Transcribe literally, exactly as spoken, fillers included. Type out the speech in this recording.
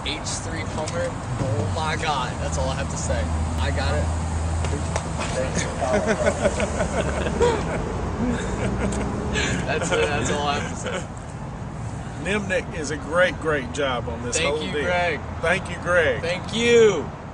H three Hummer. Oh my God, that's all I have to say. I got it. that's it. That's all I have to say. Nimnicht is a great, great job on this Thank whole you, deal. Greg. Thank you, Greg. Thank you.